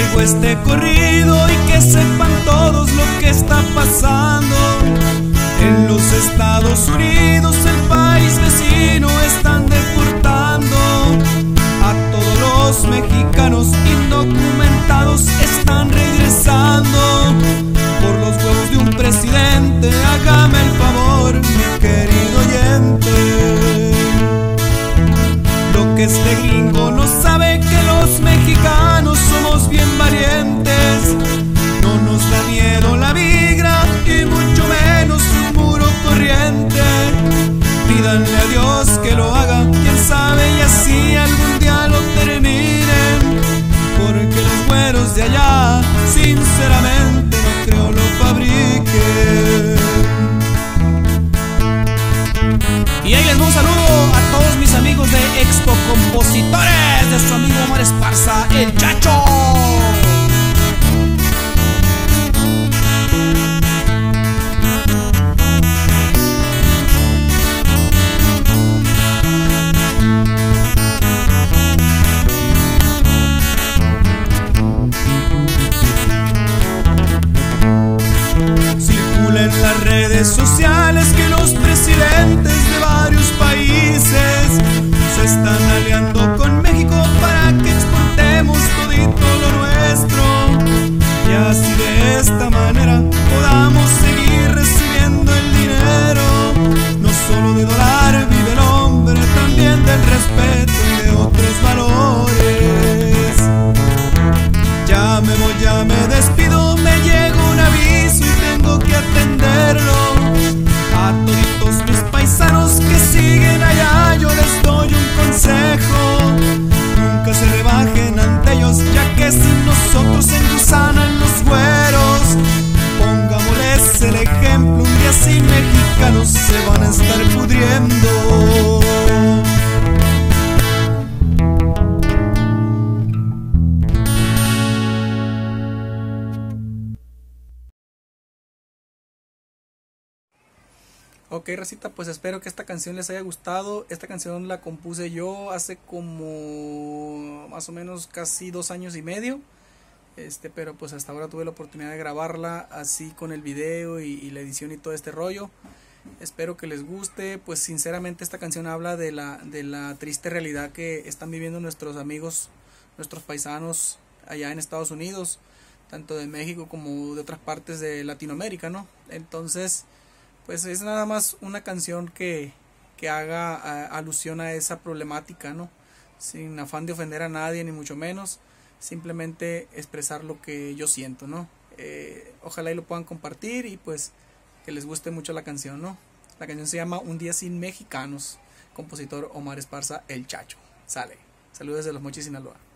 traigo este corrido y que sepan todos lo que está pasando. En los Estados Unidos, el país vecino, están deportando a todos los mexicanos indocumentados. Están regresando por los huevos de un presidente. Hágame el favor, mi querido oyente. Lo que este gringo no sabe, que los mexicanos somos bien valientes. No nos da miedo la migra y mucho menos un muro corriente. Pídanle a Dios que lo haga, quién sabe, y así algún día lo terminen. Porque los güeros de allá, sinceramente, no creo lo fabriquen. Y ahí les doy un saludo a todos mis amigos de Expo Compositores, de su amigo Omar Esparza, el Chacho. Circula en las redes sociales que los presidentes de varios países se están aliando con México para que exportemos todito lo nuestro, y así de esta manera podamos seguir recibiendo el dinero. No solo de dólar vive el hombre, también del respeto y de otros valores. Ya me voy, ya me despido, me llegó un aviso y tengo que atenderlo. A toditos mis paisanos que siguen allá yo les doy un consejo: nunca se rebajen ante ellos, ya que sin nosotros se engusanan los güeros. Pongámosles el ejemplo, un día sin mexicanos se van a estar pudriendo. Ok, racita, pues espero que esta canción les haya gustado. Esta canción la compuse yo hace como más o menos casi 2 años y medio. Pero pues hasta ahora tuve la oportunidad de grabarla así con el video y la edición y todo este rollo. Espero que les guste. Pues sinceramente esta canción habla de la triste realidad que están viviendo nuestros amigos, nuestros paisanos allá en Estados Unidos, tanto de México como de otras partes de Latinoamérica, ¿no? Entonces, pues es nada más una canción que haga alusión a esa problemática, ¿no? Sin afán de ofender a nadie, ni mucho menos. Simplemente expresar lo que yo siento, ¿no? Ojalá y lo puedan compartir y pues que les guste mucho la canción, ¿no? La canción se llama Un día sin mexicanos. Compositor Omar Esparza, el Chacho. Sale. Saludos desde Los Mochis, Sinaloa.